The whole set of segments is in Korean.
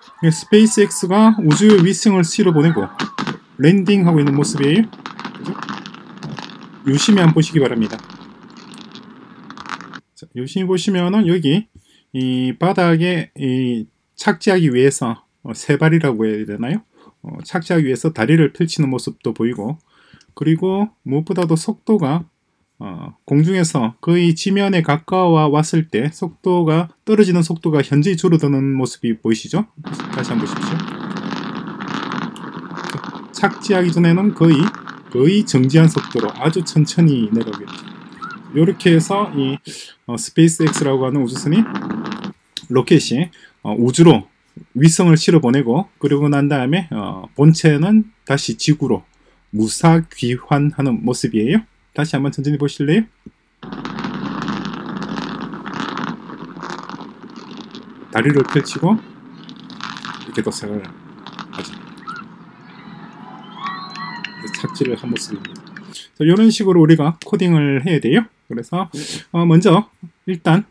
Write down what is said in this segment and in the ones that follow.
스페이스X가 우주에 위성을 실어보내고 랜딩하고 있는 모습이에요. 그죠? 유심히 한번 보시기 바랍니다. 자, 유심히 보시면은 여기 이 바닥에 이 착지하기 위해서 세발이라고 해야 되나요? 착지하기 위해서 다리를 펼치는 모습도 보이고, 그리고 무엇보다도 속도가 공중에서 거의 지면에 가까워 왔을 때 속도가 떨어지는 속도가 현저히 줄어드는 모습이 보이시죠? 다시 한번 보십시오. 착지하기 전에는 거의 정지한 속도로 아주 천천히 내려오겠죠. 이렇게 해서 이 스페이스X라고 하는 우주선이 로켓이 우주로 위성을 실어보내고, 그러고 난 다음에 본체는 다시 지구로 무사 귀환하는 모습이에요. 다시 한번 천천히 보실래요? 다리를 펼치고 이렇게 도색을 하죠. 착지를 한 모습입니다. 이런 식으로 우리가 코딩을 해야 돼요. 그래서 먼저 일단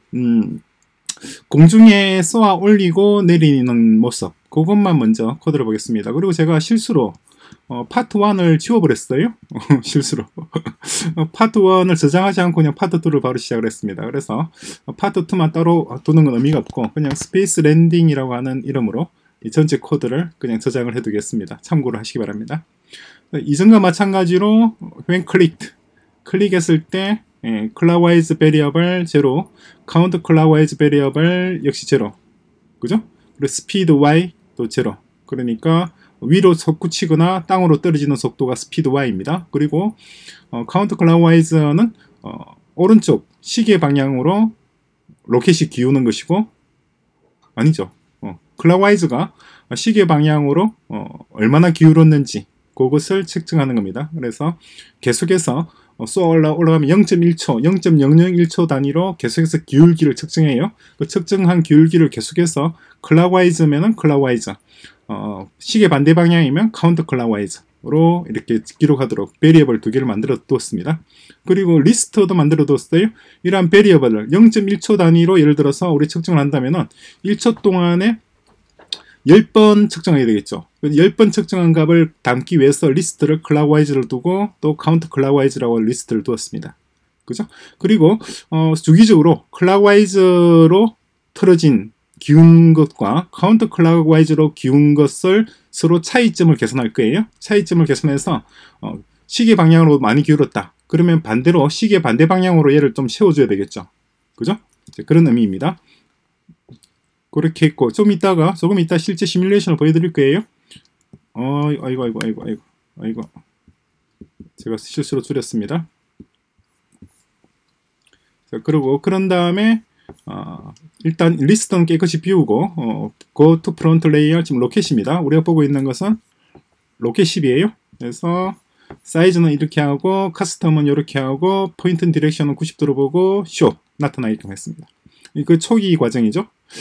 공중에 쏘아 올리고 내리는 모습, 그것만 먼저 코드를 보겠습니다. 그리고 제가 실수로 파트 1을 지워버렸어요. 실수로 파트 1을 저장하지 않고 그냥 파트 2를 바로 시작을 했습니다. 그래서 파트 2만 따로 두는 건 의미가 없고 그냥 스페이스 랜딩이라고 하는 이름으로 이 전체 코드를 그냥 저장을 해두겠습니다. 참고를 하시기 바랍니다. 이전과 마찬가지로 when 클릭했을 때 clockwise variable 제로, count clockwise variable 역시 제로, 그죠? 그리고 speed y도 제로. 그러니까 위로 솟구치거나 땅으로 떨어지는 속도가 speed y입니다. 그리고 count clockwise는 오른쪽 시계 방향으로 로켓이 기우는 것이고, 아니죠. clockwise가 시계 방향으로 얼마나 기울었는지 그것을 측정하는 겁니다. 그래서 계속해서 쏘아 올라가면 0.1초, 0.001초 단위로 계속해서 기울기를 측정해요. 그 측정한 기울기를 계속해서 clockwise면은 clockwise, 시계 반대 방향이면 counter clockwise로 이렇게 기록하도록 베리어블 두 개를 만들어 두었습니다. 그리고 리스트도 만들어 두었어요. 이러한 베리어블을 0.1초 단위로 예를 들어서 우리 측정을 한다면은 1초 동안에 10번 측정해야 되겠죠. 10번 측정한 값을 담기 위해서 리스트를 clockwise를 두고 또 count clockwise라고 리스트를 두었습니다. 그죠? 그리고 주기적으로 clockwise로 틀어진 기운 것과 count clockwise로 기운 것을 서로 차이점을 계산할 거예요. 차이점을 계산해서 시계 방향으로 많이 기울었다. 그러면 반대로 시계 반대 방향으로 얘를 좀 세워줘야 되겠죠. 그죠? 그런 의미입니다. 그렇게 했고, 조금 이따 실제 시뮬레이션을 보여드릴 거예요. 아이고. 제가 실수로 줄였습니다. 자, 그런 다음에, 일단 리스트는 깨끗이 비우고, go to front layer, 지금 로켓입니다. 우리가 보고 있는 것은 로켓 10이에요. 그래서, 사이즈는 이렇게 하고, 커스텀은 이렇게 하고, 포인트 디렉션은 90도로 보고, 쇼! 나타나게끔 했습니다. 그 초기 과정이죠.